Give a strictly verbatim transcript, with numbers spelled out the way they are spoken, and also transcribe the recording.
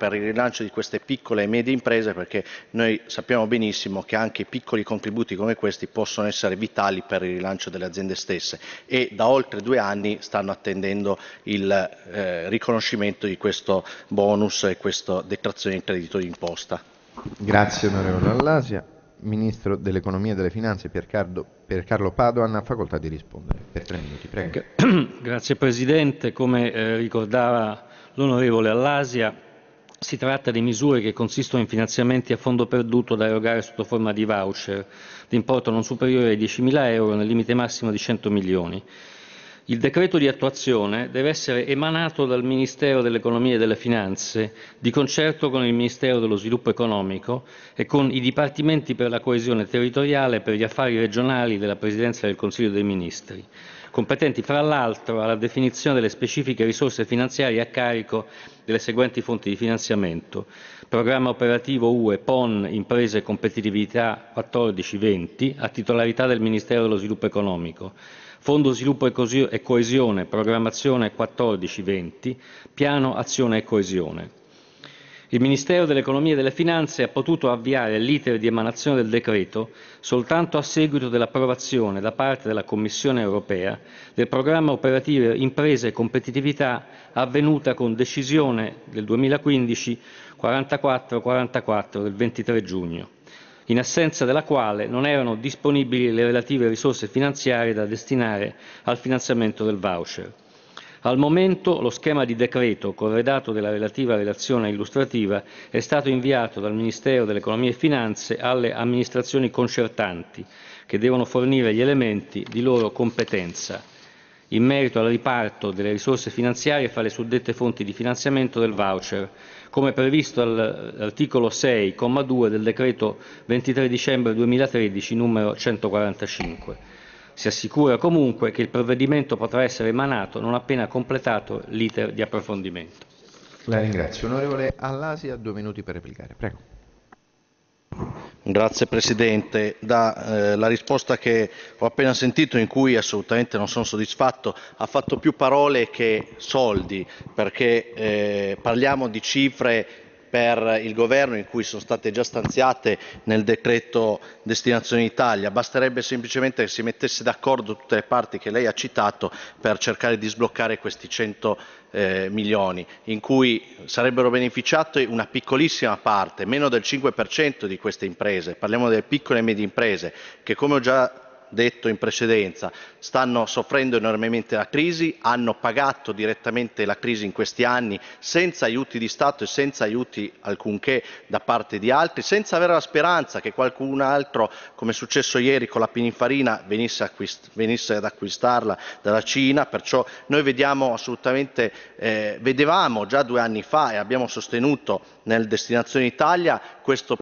per il rilancio di queste piccole e medie imprese, perché noi sappiamo benissimo che anche piccoli contributi come questi possono essere vitali per il rilancio delle aziende stesse e da oltre due anni stanno attendendo il eh, riconoscimento di questo bonus e questa detrazione in credito d'imposta. Grazie onorevole Allasia. Ministro dell'Economia e delle Finanze Piercarlo, Piercarlo Padoan ha facoltà di rispondere. Per tre minuti, prego. Grazie Presidente. Come eh, ricordava l'onorevole Allasia, si tratta di misure che consistono in finanziamenti a fondo perduto da erogare sotto forma di voucher di importo non superiore ai diecimila euro nel limite massimo di cento milioni. Il decreto di attuazione deve essere emanato dal Ministero dell'Economia e delle Finanze di concerto con il Ministero dello Sviluppo Economico e con i Dipartimenti per la coesione territoriale e per gli affari regionali della Presidenza del Consiglio dei Ministri, competenti fra l'altro alla definizione delle specifiche risorse finanziarie a carico delle seguenti fonti di finanziamento: Programma operativo U E P O N Imprese e Competitività quattordici venti a titolarità del Ministero dello Sviluppo Economico, Fondo Sviluppo e Coesione, Programmazione quattordici venti, Piano Azione e Coesione. Il Ministero dell'Economia e delle Finanze ha potuto avviare l'iter di emanazione del decreto soltanto a seguito dell'approvazione da parte della Commissione europea del Programma operativo Imprese e Competitività avvenuta con decisione del duemilaquindici quarantaquattro quarantaquattro del ventitré giugno, in assenza della quale non erano disponibili le relative risorse finanziarie da destinare al finanziamento del voucher. Al momento lo schema di decreto, corredato della relativa relazione illustrativa, è stato inviato dal Ministero dell'Economia e Finanze alle amministrazioni concertanti, che devono fornire gli elementi di loro competenza in merito al riparto delle risorse finanziarie fra le suddette fonti di finanziamento del voucher, come previsto all'articolo sei, comma due del decreto ventitré dicembre duemilatredici numero centoquarantacinque. Si assicura comunque che il provvedimento potrà essere emanato non appena completato l'iter di approfondimento. La ringrazio. Onorevole Allasia, due minuti per replicare. Prego. Grazie Presidente. Da, eh, la risposta che ho appena sentito, in cui assolutamente non sono soddisfatto, ha fatto più parole che soldi, perché eh, parliamo di cifre per il Governo in cui sono state già stanziate nel decreto Destinazione Italia. Basterebbe semplicemente che si mettesse d'accordo tutte le parti che lei ha citato per cercare di sbloccare questi cento eh, milioni, in cui sarebbero beneficiate una piccolissima parte, meno del cinque per cento di queste imprese. Parliamo delle piccole e medie imprese che, come ho già detto in precedenza, stanno soffrendo enormemente la crisi, hanno pagato direttamente la crisi in questi anni senza aiuti di Stato e senza aiuti alcunché da parte di altri, senza avere la speranza che qualcun altro, come è successo ieri con la Pininfarina, venisse, acquist- venisse ad acquistarla dalla Cina. Perciò noi vediamo assolutamente, eh, vedevamo già due anni fa e abbiamo sostenuto nel Destinazione Italia questo